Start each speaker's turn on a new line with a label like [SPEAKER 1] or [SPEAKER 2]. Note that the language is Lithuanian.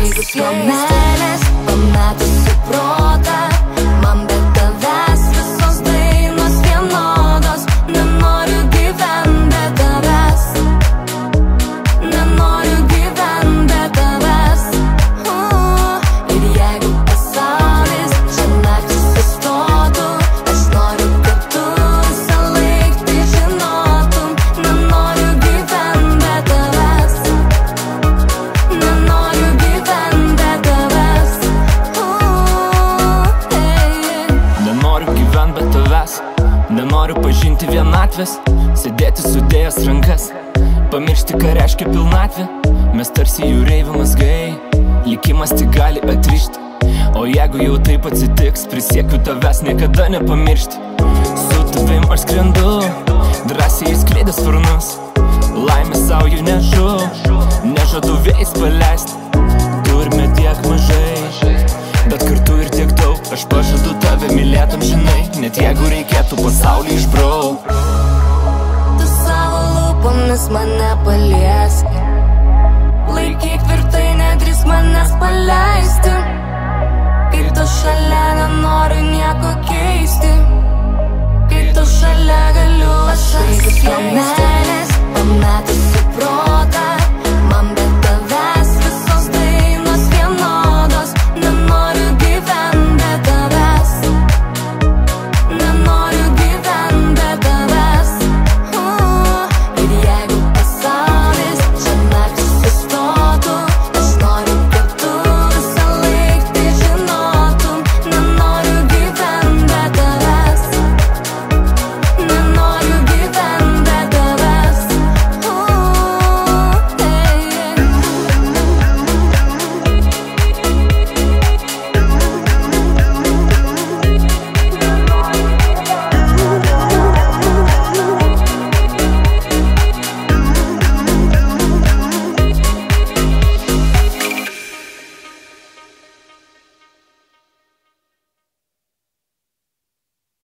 [SPEAKER 1] baigus nuo meilės, pametusi protą. Man be tavęs visos dainos vienodos. Nenoriu gyvent be tavęs. Nenoriu gyvent be tavęs. Ir jeigu pasaulis čia naktis sustotų, aš noriu, kad tu visą laik tai žinotum. Nenoriu gyvent be tavęs. Nenoriu gyvent be tavęs.
[SPEAKER 2] Nenoriu gyvent be tavęs. Nenoriu pažinti vienatvės, sėdėti sudėjęs rankas, pamiršti, ką reiškia pilnatvė. Mes tarsi jūreivių mazgai, likimas tik gali atrišti. O jeigu jau taip atsitiks, prisiekiu tavęs niekada nepamiršti. Su tavim aš skrendu, drąsiai įskleidęs sparnus, laimę savo jų nežu, nežadu vėjais paleisti. Turime tiek mažai, bet kartu ir tiek daug. Aš pažadu tave mylėt amžinai, net jeigu reikėtų pasaulį išbrauk.
[SPEAKER 1] Tu savo lūpomis mane paliesk, laikyk tvirtai, nedrįsk manęs paleisti. Kai tu šalia nenoriu nieko keisti, kai tu šalia galiu aš